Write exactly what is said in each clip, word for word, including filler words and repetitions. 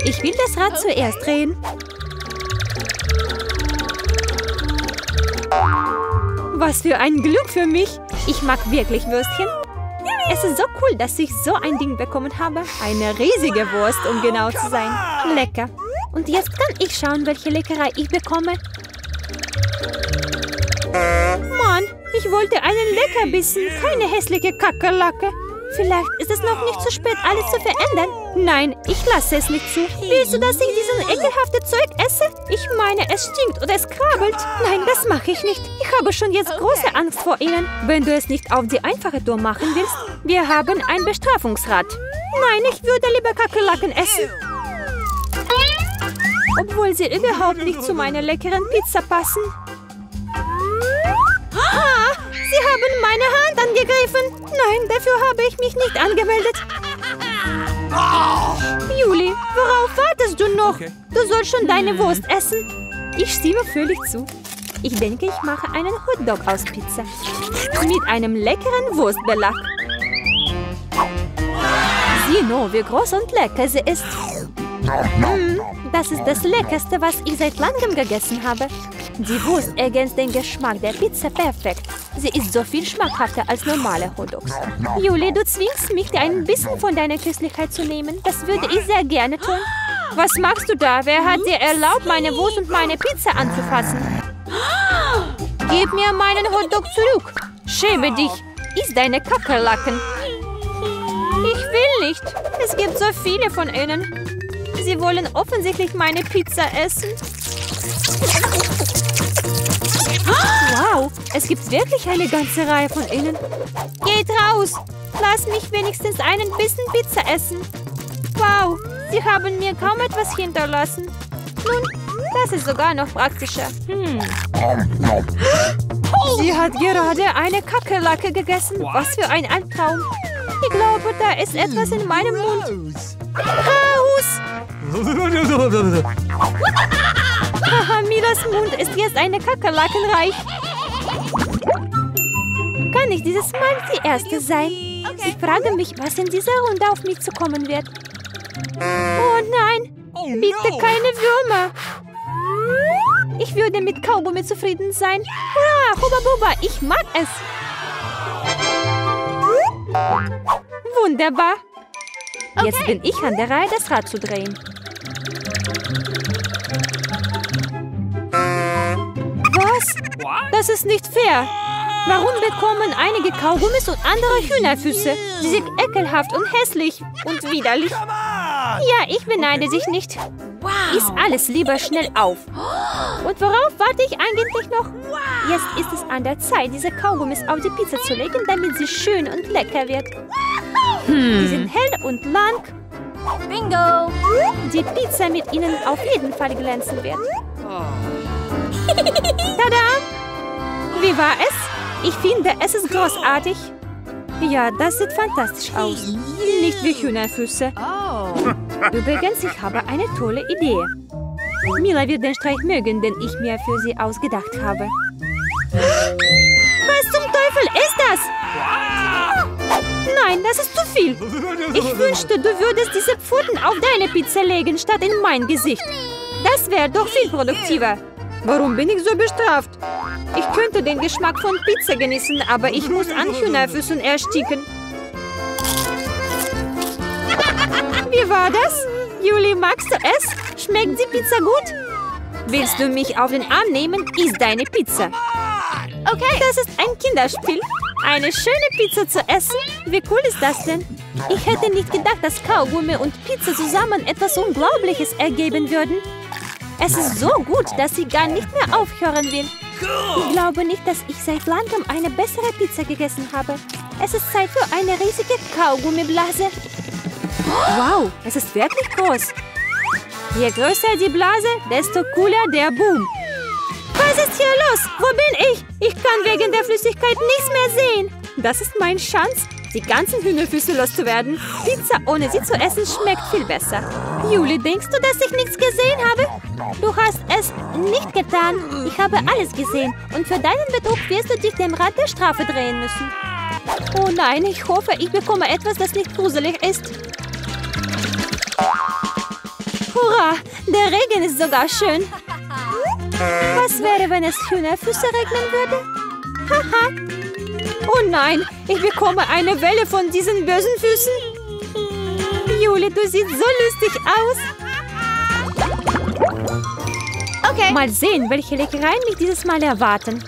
Ich will das Rad zuerst drehen. Was für ein Glück für mich. Ich mag wirklich Würstchen. Es ist so cool, dass ich so ein Ding bekommen habe. Eine riesige Wurst, um genau zu sein. Lecker. Und jetzt kann ich schauen, welche Leckerei ich bekomme. Mann, ich wollte einen Leckerbissen, keine hässliche Kakerlake. Vielleicht ist es noch nicht zu spät, alles zu verändern. Nein, ich lasse es nicht zu. Willst du, dass ich diesen ekelhaften Zeug esse? Ich meine, es stinkt oder es krabbelt. Nein, das mache ich nicht. Ich habe schon jetzt große Angst vor ihnen. Wenn du es nicht auf die einfache Tour machen willst, wir haben ein Bestrafungsrad. Nein, ich würde lieber Kakerlaken essen. Obwohl sie überhaupt nicht zu meiner leckeren Pizza passen. Ah, sie haben meine Hand angegriffen. Nein, dafür habe ich mich nicht angemeldet. Juli, worauf wartest du noch? Du sollst schon deine Wurst essen. Ich stimme völlig zu. Ich denke, ich mache einen Hotdog aus Pizza. Mit einem leckeren Wurstbelag. Sieh nur, wie groß und lecker sie ist. Mm, das ist das Leckerste, was ich seit langem gegessen habe. Die Wurst ergänzt den Geschmack der Pizza perfekt. Sie ist so viel schmackhafter als normale Hotdogs. Juli, du zwingst mich, dir ein bisschen von deiner Köstlichkeit zu nehmen. Das würde ich sehr gerne tun. Was machst du da? Wer hat dir erlaubt, meine Wurst und meine Pizza anzufassen? Gib mir meinen Hotdog zurück. Schäme dich. Iss deine Kakerlaken. Ich will nicht. Es gibt so viele von ihnen. Sie wollen offensichtlich meine Pizza essen. Wow, es gibt wirklich eine ganze Reihe von ihnen. Geht raus! Lass mich wenigstens einen bisschen Pizza essen. Wow, sie haben mir kaum etwas hinterlassen. Nun, das ist sogar noch praktischer. Hm. Sie hat gerade eine Kakerlake gegessen. Was für ein Albtraum. Ich glaube, da ist etwas in meinem Mund. Raus! Haha, Milas Mund ist jetzt eine Kakerlakenreich. Kann ich dieses Mal die Erste sein? Ich frage mich, was in dieser Runde auf mich zukommen wird. Oh nein, bitte keine Würmer. Ich würde mit Kaugummi zufrieden sein. Hurra, Huba Buba, ich mag es. Wunderbar. Jetzt bin ich an der Reihe, das Rad zu drehen. Was? Das ist nicht fair. Warum bekommen einige Kaugummis und andere Hühnerfüße? Sie sind ekelhaft und hässlich und widerlich. Ja, ich beneide dich nicht. Iss alles lieber schnell auf. Und worauf warte ich eigentlich noch? Jetzt ist es an der Zeit, diese Kaugummis auf die Pizza zu legen, damit sie schön und lecker wird. Hm. Die sind hell und lang. Bingo! Die Pizza mit ihnen auf jeden Fall glänzen wird. Tada! Wie war es? Ich finde, es ist großartig. Ja, das sieht fantastisch aus. Nicht wie Hühnerfüße. Übrigens, ich habe eine tolle Idee. Mila wird den Streich mögen, den ich mir für sie ausgedacht habe. Was zum Teufel ist das? Nein, das ist zu viel. Ich wünschte, du würdest diese Pfoten auf deine Pizza legen, statt in mein Gesicht. Das wäre doch viel produktiver. Warum bin ich so bestraft? Ich könnte den Geschmack von Pizza genießen, aber ich muss an Hühnerfüßen ersticken. Wie war das? Juli, magst du es? Schmeckt die Pizza gut? Willst du mich auf den Arm nehmen? Iss deine Pizza. Okay, das ist ein Kinderspiel. Eine schöne Pizza zu essen? Wie cool ist das denn? Ich hätte nicht gedacht, dass Kaugummi und Pizza zusammen etwas Unglaubliches ergeben würden. Es ist so gut, dass ich gar nicht mehr aufhören will. Ich glaube nicht, dass ich seit langem eine bessere Pizza gegessen habe. Es ist Zeit für eine riesige Kaugummiblase. Wow, es ist wirklich groß. Je größer die Blase, desto cooler der Boom. Was ist hier los? Wo bin ich? Ich kann wegen der Flüssigkeit nichts mehr sehen. Das ist meine Chance, die ganzen Hühnerfüße loszuwerden. Pizza ohne sie zu essen schmeckt viel besser. Juli, denkst du, dass ich nichts gesehen habe? Du hast es nicht getan. Ich habe alles gesehen. Und für deinen Betrug wirst du dich dem Rad der Strafe drehen müssen. Oh nein, ich hoffe, ich bekomme etwas, das nicht gruselig ist. Hurra! Der Regen ist sogar schön. Was wäre, wenn es Hühnerfüße regnen würde? Haha! Oh nein, ich bekomme eine Welle von diesen bösen Füßen. Juli, du siehst so lustig aus. Okay. Mal sehen, welche Leckereien mich dieses Mal erwarten.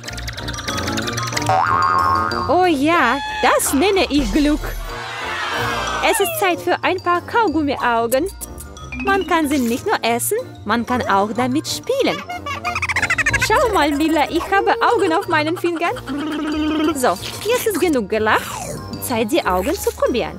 Oh ja, das nenne ich Glück. Es ist Zeit für ein paar Kaugummi-Augen. Man kann sie nicht nur essen, man kann auch damit spielen. Schau mal, Mila, ich habe Augen auf meinen Fingern. So, jetzt ist genug gelacht. Zeit, die Augen zu probieren.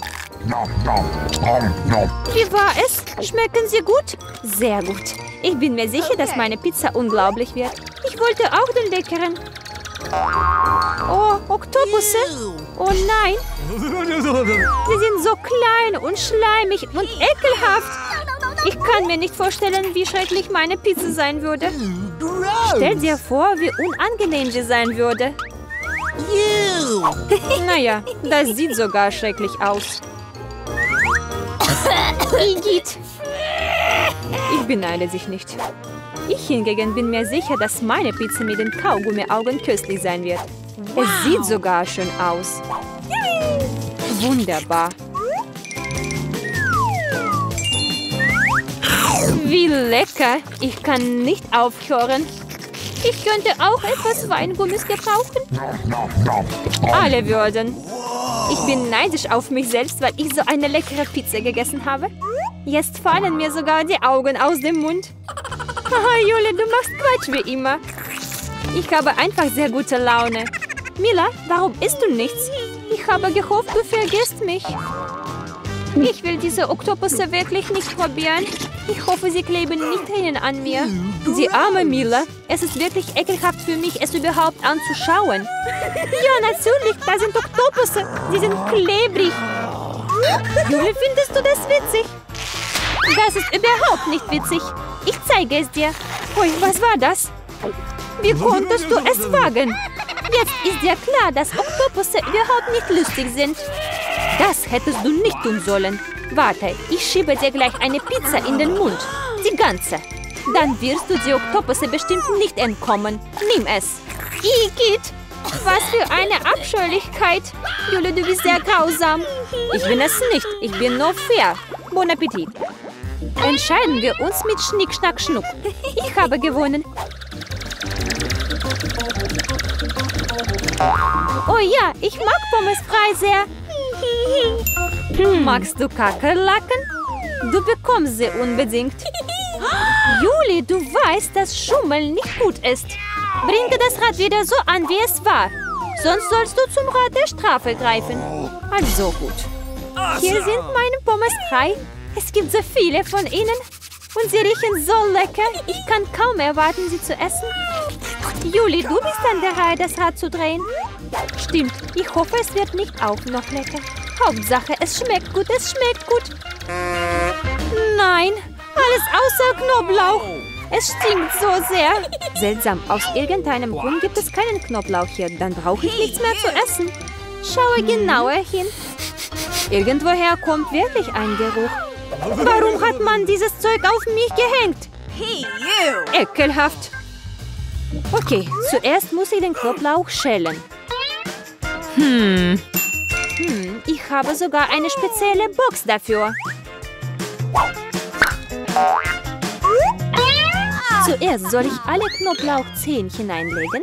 Wie war es? Schmecken sie gut? Sehr gut. Ich bin mir sicher, dass meine Pizza unglaublich wird. Ich wollte auch den leckeren. Oh, Oktopusse. Oh nein. Sie sind so klein und schleimig und ekelhaft. Ich kann mir nicht vorstellen, wie schrecklich meine Pizza sein würde. Stell dir vor, wie unangenehm sie sein würde. Naja, das sieht sogar schrecklich aus. Igitt. Ich beneide sich nicht. Ich hingegen bin mir sicher, dass meine Pizza mit den Kaugummi-Augen köstlich sein wird. Es sieht sogar schön aus. Wunderbar. Wie lecker. Ich kann nicht aufhören. Ich könnte auch etwas Weingummis gebrauchen. Alle würden. Ich bin neidisch auf mich selbst, weil ich so eine leckere Pizza gegessen habe. Jetzt fallen mir sogar die Augen aus dem Mund. Haha, Juli, du machst Quatsch wie immer. Ich habe einfach sehr gute Laune. Mila, warum isst du nichts? Ich habe gehofft, du vergisst mich. Ich will diese Oktopusse wirklich nicht probieren. Ich hoffe, sie kleben nicht drinnen an mir. Die arme Mila. Es ist wirklich ekelhaft für mich, es überhaupt anzuschauen. Ja, natürlich, da sind Oktopusse. Sie sind klebrig. Juli, findest du das witzig? Das ist überhaupt nicht witzig. Ich zeige es dir. Ui, was war das? Wie konntest du es wagen? Jetzt ist dir klar, dass Oktopusse überhaupt nicht lustig sind. Das hättest du nicht tun sollen. Warte, ich schiebe dir gleich eine Pizza in den Mund. Die ganze. Dann wirst du die Oktopusse bestimmt nicht entkommen. Nimm es. Igitt! Was für eine Abscheulichkeit. Juli, du bist sehr grausam. Ich bin es nicht. Ich bin nur fair. Bon Appetit. Entscheiden wir uns mit Schnick, Schnack, Schnuck. Ich habe gewonnen. Oh ja, ich mag Pommes frei sehr. Hm. Magst du Kakerlaken? Du bekommst sie unbedingt. Juli, du weißt, dass Schummeln nicht gut ist. Bringe das Rad wieder so an, wie es war. Sonst sollst du zum Rad der Strafe greifen. Also gut. Hier sind meine Pommes frei. Es gibt so viele von ihnen. Und sie riechen so lecker. Ich kann kaum erwarten, sie zu essen. Juli, du bist an der Reihe, das Rad zu drehen. Stimmt, ich hoffe, es wird nicht auch noch lecker. Hauptsache, es schmeckt gut, es schmeckt gut. Nein, alles außer Knoblauch. Es stinkt so sehr. Seltsam, aus irgendeinem Grund gibt es keinen Knoblauch hier. Dann brauche ich nichts mehr zu essen. Schaue genauer hin. Irgendwoher kommt wirklich ein Geruch. Warum hat man dieses Zeug auf mich gehängt? Ekelhaft. Okay, zuerst muss ich den Knoblauch schälen. Hm. Hm, ich habe sogar eine spezielle Box dafür. Zuerst soll ich alle Knoblauchzehen hineinlegen.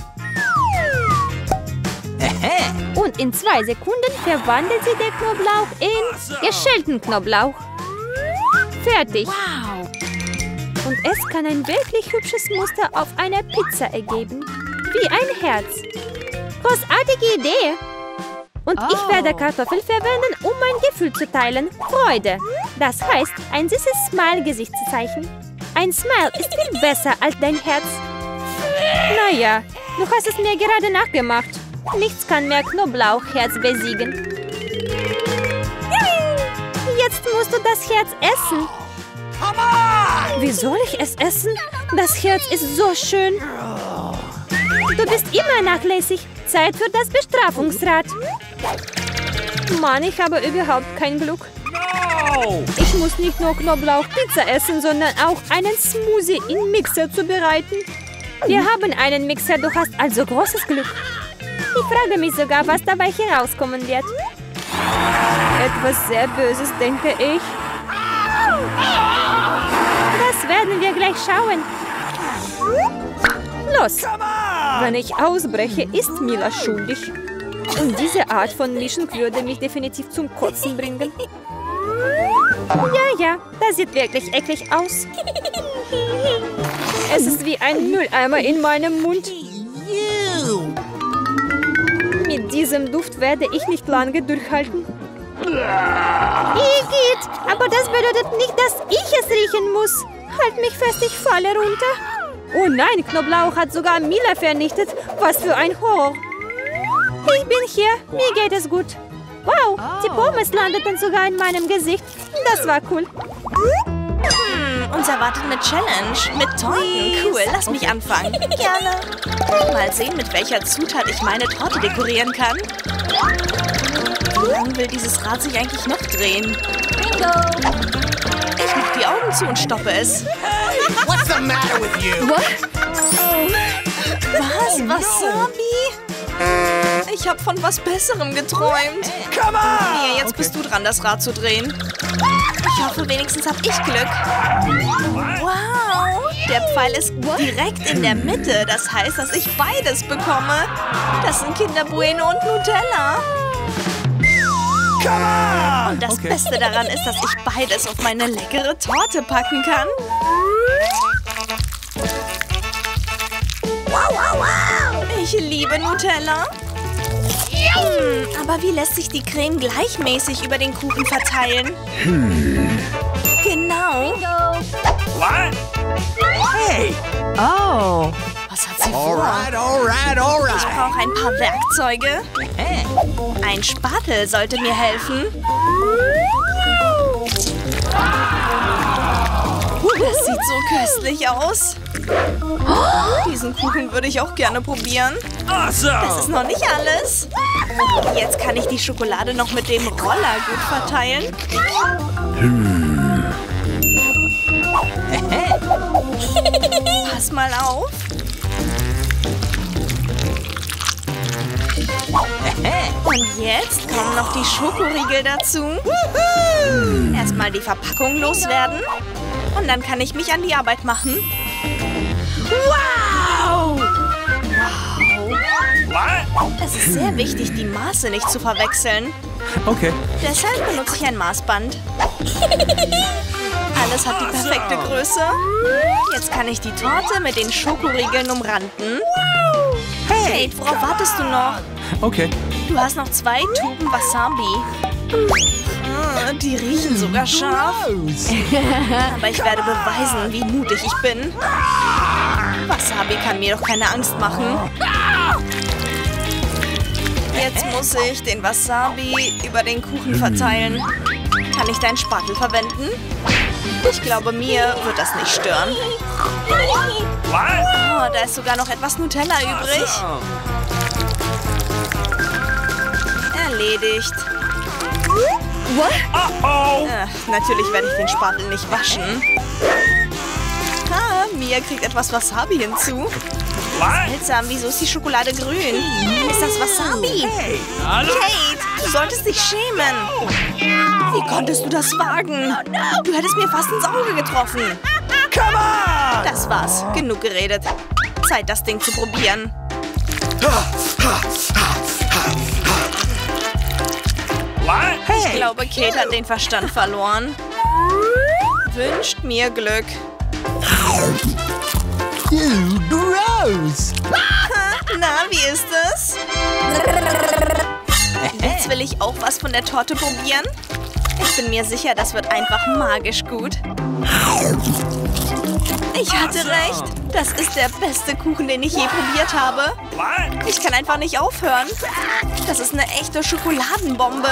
Und in zwei Sekunden verwandelt sie der Knoblauch in geschälten Knoblauch. Fertig. Und es kann ein wirklich hübsches Muster auf einer Pizza ergeben. Wie ein Herz. Großartige Idee. Und oh. ich werde Kartoffeln verwenden, um mein Gefühl zu teilen. Freude. Das heißt, ein süßes Smile-Gesichtszeichen. Ein Smile ist viel besser als dein Herz. Naja, du hast es mir gerade nachgemacht. Nichts kann mehr Knoblauchherz besiegen. Jetzt musst du das Herz essen. Wie soll ich es essen? Das Herz ist so schön. Du bist immer nachlässig. Zeit für das Bestrafungsrad. Mann, ich habe überhaupt kein Glück. Ich muss nicht nur Knoblauchpizza essen, sondern auch einen Smoothie im Mixer zubereiten. Wir haben einen Mixer, du hast also großes Glück. Ich frage mich sogar, was dabei herauskommen wird. Etwas sehr Böses, denke ich. Das werden wir gleich schauen. Los! Wenn ich ausbreche, ist Mila schuldig. Und diese Art von Mischung würde mich definitiv zum Kotzen bringen. Ja, ja, das sieht wirklich eklig aus. Es ist wie ein Mülleimer in meinem Mund. Mit diesem Duft werde ich nicht lange durchhalten. Igitt, aber das bedeutet nicht, dass ich es riechen muss. Halt mich fest, ich falle runter. Oh nein, Knoblauch hat sogar Mila vernichtet. Was für ein Horror. Ich bin hier, mir geht es gut. Wow, die Pommes landeten sogar in meinem Gesicht. Das war cool. Hm, uns erwartet eine Challenge mit Torten. Cool, lass mich anfangen. Gerne. Mal sehen, mit welcher Zutat ich meine Torte dekorieren kann. Wie lange will dieses Rad sich eigentlich noch drehen? Bingo! Ich mach die Augen zu und stoppe es. What's the matter with you? What? Was? Wasabi? Ich habe von was Besserem geträumt. Come on! Mia, jetzt bist du dran, das Rad zu drehen. Ich hoffe, wenigstens habe ich Glück. Wow! Der Pfeil ist direkt in der Mitte. Das heißt, dass ich beides bekomme. Das sind Kinder Bueno und Nutella. Come on! Und das Okay. Beste daran ist, dass ich beides auf meine leckere Torte packen kann. Ich liebe Nutella. Hm, aber wie lässt sich die Creme gleichmäßig über den Kuchen verteilen? Genau. What? Hey! Oh. Was hat sie vor? Alright, alright, Ich alright. brauche ein paar Werkzeuge. Ein Spatel sollte mir helfen. Das sieht so köstlich aus. Diesen Kuchen würde ich auch gerne probieren. Das ist Awesome! noch nicht alles. Jetzt kann ich die Schokolade noch mit dem Roller gut verteilen. Pass mal auf. Und jetzt kommen noch die Schokoriegel dazu. Erstmal die Verpackung loswerden. Und dann kann ich mich an die Arbeit machen. Wow! What? Es ist sehr wichtig, die Maße nicht zu verwechseln. Okay. Deshalb benutze ich ein Maßband. Alles hat die perfekte Größe. Jetzt kann ich die Torte mit den Schokoriegeln umranden. Kate, worauf wartest du noch? Okay. Du hast noch zwei Tuben Wasabi. Ah, die riechen sogar scharf. Aber ich werde beweisen, wie mutig ich bin. Wasabi kann mir doch keine Angst machen. Jetzt muss ich den Wasabi über den Kuchen verteilen. Kann ich deinen Spatel verwenden? Ich glaube, mir wird das nicht stören. What? Oh, da ist sogar noch etwas Nutella übrig. Erledigt. Uh-oh! Äh, natürlich werde ich den Spatel nicht waschen. Ah, Mia kriegt etwas Wasabi hinzu. What? Seltsam, wieso ist die Schokolade grün? Ist das Wasabi? Hey! Kate, du solltest dich schämen. Wie konntest du das wagen? Du hättest mir fast ins Auge getroffen. Come on! Das war's. Genug geredet. Zeit, das Ding zu probieren. What? Ich glaube, Kate hat den Verstand verloren. Wünscht mir Glück. Ew, gross! Na, wie ist es? Jetzt will ich auch was von der Torte probieren. Ich bin mir sicher, das wird einfach magisch gut. Ich hatte recht. Das ist der beste Kuchen, den ich je probiert habe. What? Ich kann einfach nicht aufhören. Das ist eine echte Schokoladenbombe.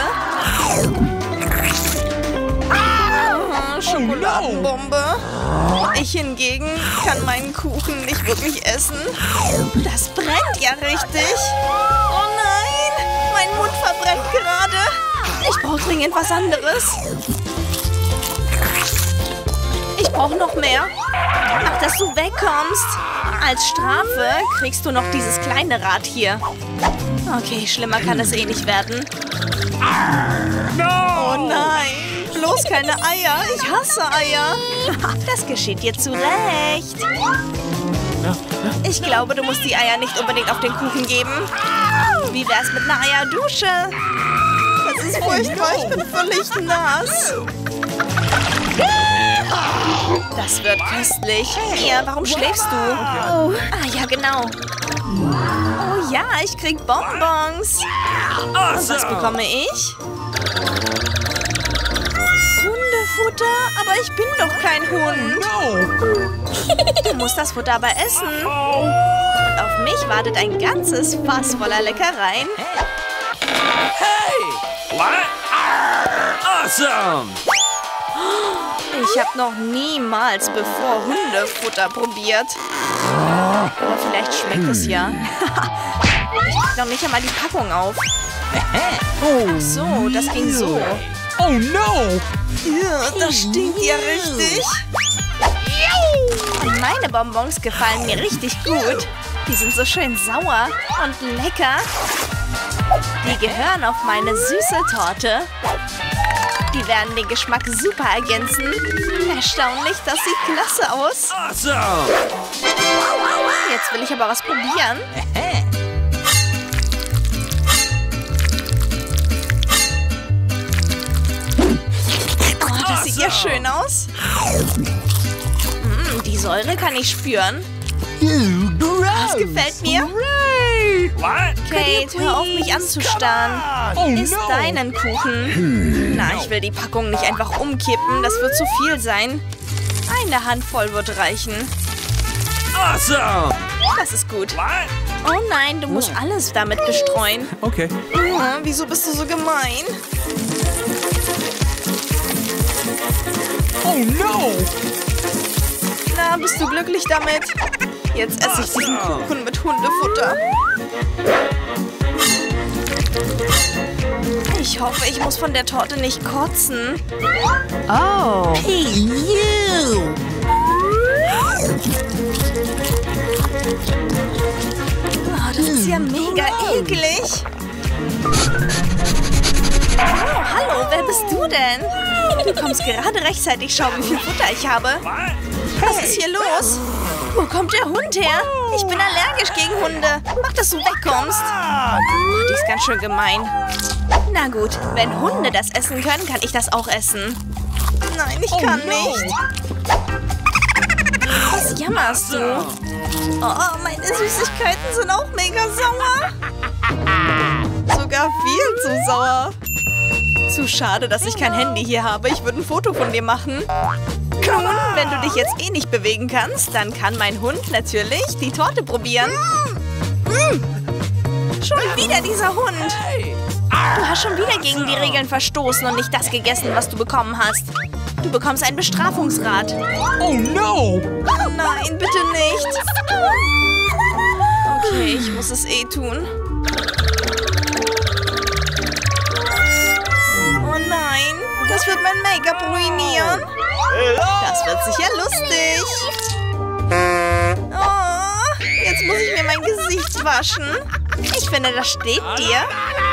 Ah, Schokoladenbombe. Ich hingegen kann meinen Kuchen nicht wirklich essen. Das brennt ja richtig. Oh nein, mein Mund verbrennt gerade. Ich brauche dringend was anderes. brauche noch mehr. Ach, dass du wegkommst. Als Strafe kriegst du noch dieses kleine Rad hier. Okay, schlimmer kann es eh nicht werden. Oh nein, bloß keine Eier. Ich hasse Eier. Das geschieht dir zu Recht. Ich glaube, du musst die Eier nicht unbedingt auf den Kuchen geben. Wie wär's mit einer Eierdusche? Das ist furchtbar, ich bin völlig nass. Das wird köstlich. Mia, warum schläfst du? Oh. Ah, ja, genau. Oh ja, ich krieg Bonbons. Und was bekomme ich? Hundefutter? Aber ich bin doch kein Hund. Du musst das Futter aber essen. Und auf mich wartet ein ganzes Fass voller Leckereien. Hey! What? Awesome! Ich habe noch niemals bevor Hundefutter probiert. Aber vielleicht schmeckt es ja. Ich krieg noch nicht einmal die Packung auf. Ach so, das ging so. Oh no! Ja, das stinkt ja richtig. Und meine Bonbons gefallen mir richtig gut. Die sind so schön sauer und lecker. Die gehören auf meine süße Torte. Die werden den Geschmack super ergänzen. Erstaunlich, das sieht klasse aus. Awesome! Jetzt will ich aber was probieren. Oh, das sieht ja schön aus. Mm, die Säure kann ich spüren. Das gefällt mir. What? Kate, hör auf, mich anzustarren. Oh Iss no! deinen Kuchen. Na, ich will die Packung nicht einfach umkippen. Das wird zu viel sein. Eine Handvoll wird reichen. Awesome! Das ist gut. What? Oh nein, du musst alles damit bestreuen. Okay. Hm, wieso bist du so gemein? Oh no! Na, bist du glücklich damit? Jetzt esse ich diesen Kuchen mit Hundefutter. Ich hoffe, ich muss von der Torte nicht kotzen. Oh. Hey, you! Oh, das ist ja mega eklig. Oh, hallo, wer bist du denn? Du kommst gerade rechtzeitig. Schau, wie viel Futter ich habe. What? Was ist hier los? Wo kommt der Hund her? Ich bin allergisch gegen Hunde. Mach, dass du wegkommst. Oh, die ist ganz schön gemein. Na gut, wenn Hunde das essen können, kann ich das auch essen. Nein, ich kann nicht. Was jammerst du? Oh, meine Süßigkeiten sind auch mega sauer. Sogar viel zu sauer. Zu schade, dass ich kein Handy hier habe. Ich würde ein Foto von dir machen. Nun, wenn du dich jetzt eh nicht bewegen kannst, dann kann mein Hund natürlich die Torte probieren. Mm. Schon wieder dieser Hund. Du hast schon wieder gegen die Regeln verstoßen und nicht das gegessen, was du bekommen hast. Du bekommst ein Bestrafungsrad. Oh no! Nein, bitte nicht. Okay, ich muss es eh tun. Oh nein, das wird mein Make-up ruinieren. Das wird sicher lustig. Oh, jetzt muss ich mir mein Gesicht waschen. Ich finde, das steht dir.